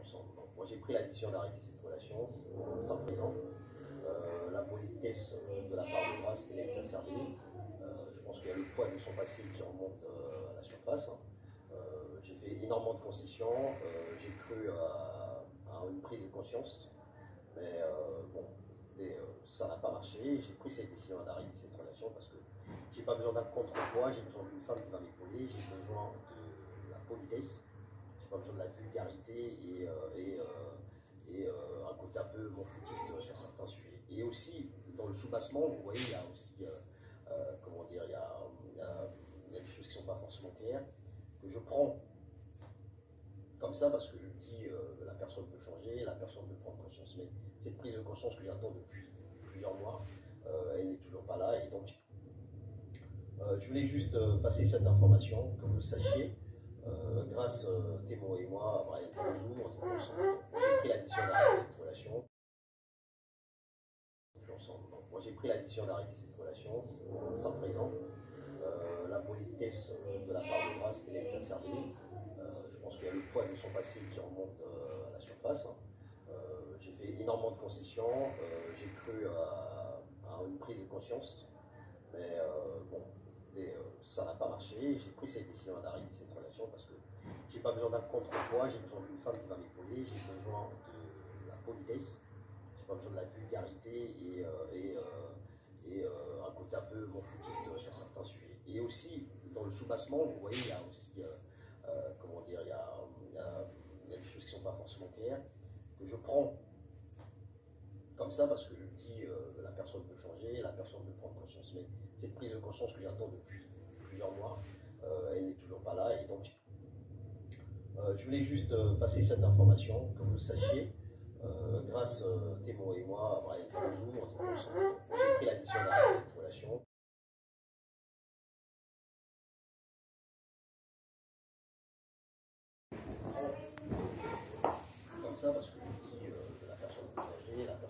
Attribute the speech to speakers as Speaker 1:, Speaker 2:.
Speaker 1: ensemble. Donc, moi j'ai pris la décision d'arrêter cette relation sans présent. La politesse de la part de Grace est exacerbée. Je pense qu'il y a le poids de son passé qui remonte à la surface. J'ai fait énormément de concessions. J'ai cru à une prise de conscience. Mais bon, ça n'a pas marché. J'ai pris cette décision d'arrêter cette relation parce que j'ai pas besoin d'un contrepoids, j'ai besoin d'une femme qui va m'épauler, j'ai besoin de la politesse, j'ai pas besoin de la vulgarité et un côté un peu mon foutiste sur certains sujets. Et aussi, dans le soubassement, vous voyez, il y a aussi, comment dire, il y a des choses qui ne sont pas forcément claires, que je prends comme ça parce que je me dis la personne peut changer, la personne peut prendre conscience. Mais cette prise de conscience que j'attends depuis plusieurs mois, elle n'est toujours pas là. Et donc, je voulais juste passer cette information, que vous le sachiez. Grâce Thémo et moi, Brian Palazou, on est ensemble. J'ai pris la décision d'arrêter cette relation. Donc, moi j'ai pris la décision d'arrêter cette relation sans présent. La politesse de la part de Grace est exacerbée. Je pense qu'il y a le poids de son passé qui remonte à la surface. J'ai fait énormément de concessions. J'ai cru à une prise de conscience. Mais bon, ça n'a pas marché. J'ai pris cette décision d'arrêter cette relation parce que j'ai pas besoin d'un contrepoids, j'ai besoin d'une femme qui va m'épauler, j'ai besoin de la politesse, j'ai pas besoin de la vulgarité et un côté un peu mon foutiste sur certains sujets. Et aussi, dans le soubassement, vous voyez, il y a aussi, comment dire, il y a des choses qui ne sont pas forcément claires, que je prends comme ça parce que je me dis la personne peut changer, la personne peut prendre conscience. Mais cette prise de conscience que j'attends depuis plusieurs mois, elle n'est toujours pas là. Et donc, je voulais juste passer cette information, que vous le sachiez. Grâce Thémo et moi, Brian Palazou, on est ensemble. J'ai pris la décision d'arrêter cette relation. Comme ça parce que je me dis la personne peut changer, la personne